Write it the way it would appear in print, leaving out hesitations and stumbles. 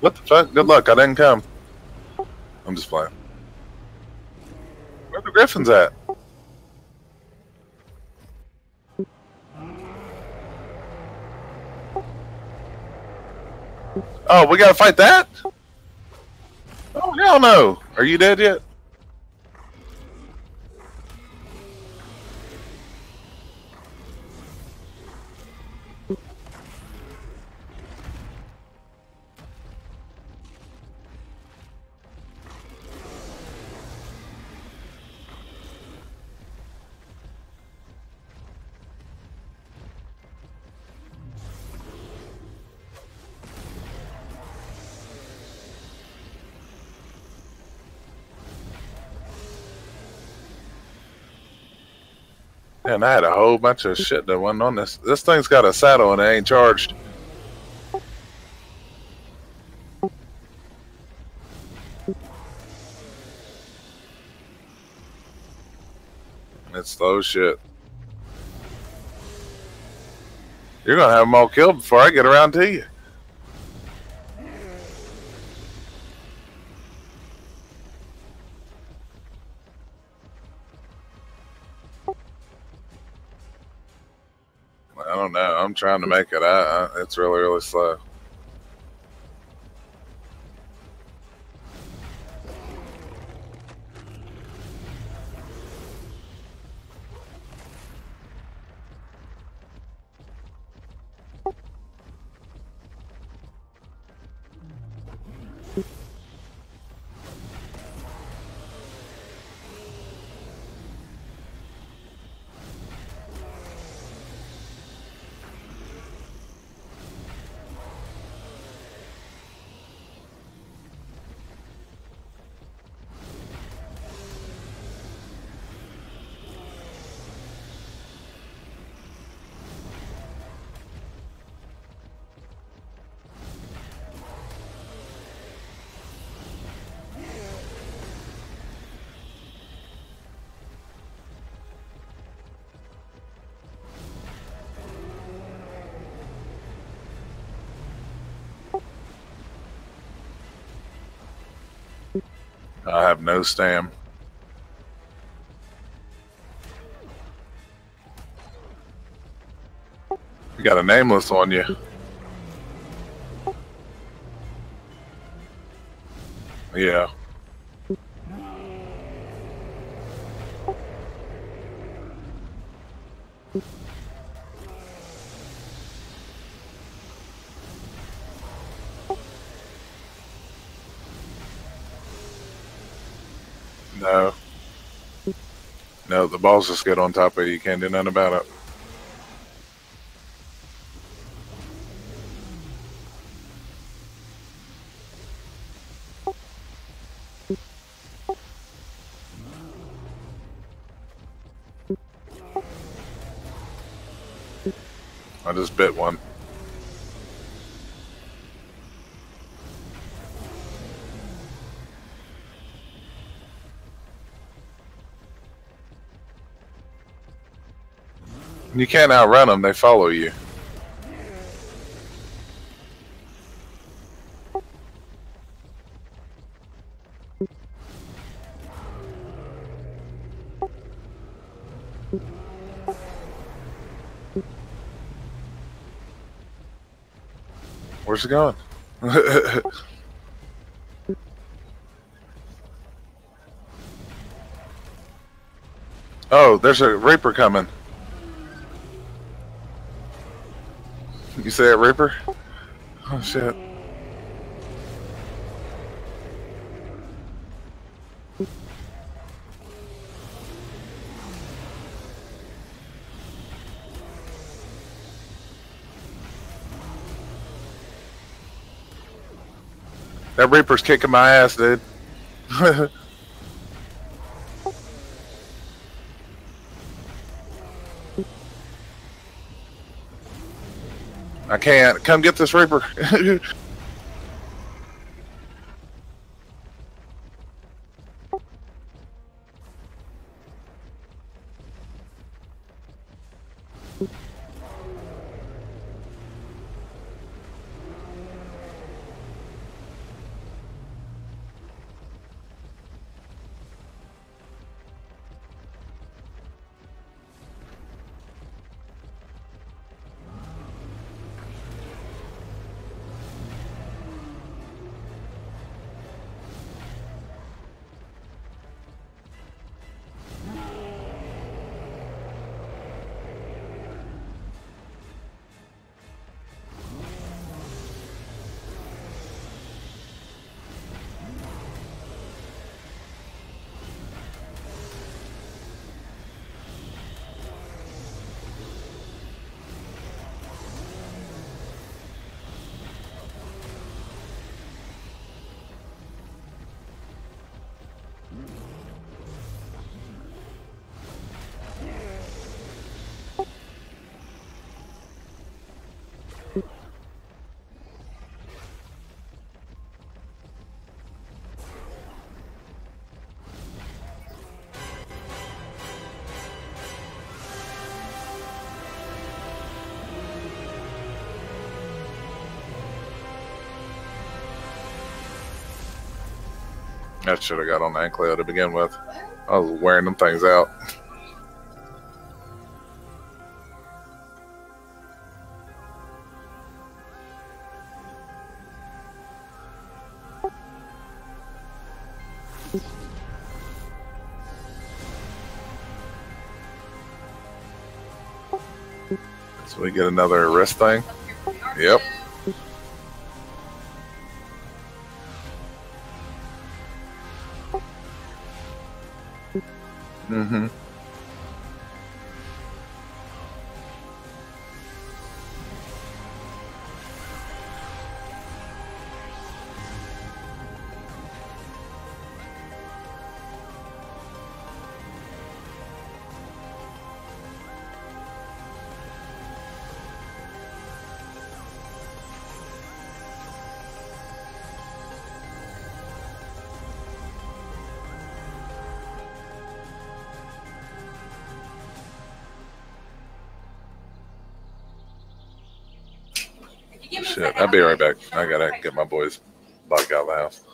What the fuck? Good luck. I didn't come. I'm just playing. Where the Griffins at? Oh, we gotta fight that? Oh, hell no. Are you dead yet? And I had a whole bunch of shit that wasn't on this. This thing's got a saddle and it ain't charged. It's slow shit. You're gonna have them all killed before I get around to you. I don't know. I'm trying to make it. It's really, really slow. I have no stam. You got a nameless on you. Yeah. No. No, the balls just get on top of you. You can't do nothing about it. I just bit one. You can't outrun them. They follow you. Where's it going? Oh, there's a Reaper coming. You see that Reaper? Oh shit. That Reaper's kicking my ass, dude. I can't. Come get this Reaper. I should have got on the ankle to begin with. I was wearing them things out. So we get another wrist thing. Yep. Mm-hmm. Shit, I'll be right back. I gotta get my boys back out of the house.